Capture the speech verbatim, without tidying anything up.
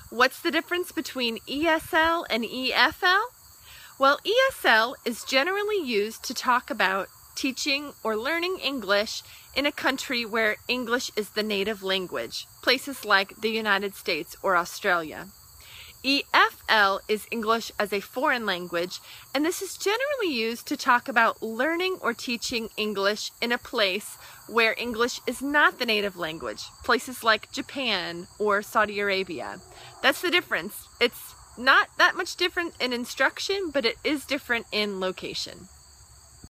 What's the difference between E S L and E F L? Well, E S L is generally used to talk about teaching or learning English in a country where English is the native language, places like the United States or Australia. E F L is English as a foreign language, and this is generally used to talk about learning or teaching English in a place where English is not the native language, places like Japan or Saudi Arabia. That's the difference. It's not that much different in instruction, but it is different in location.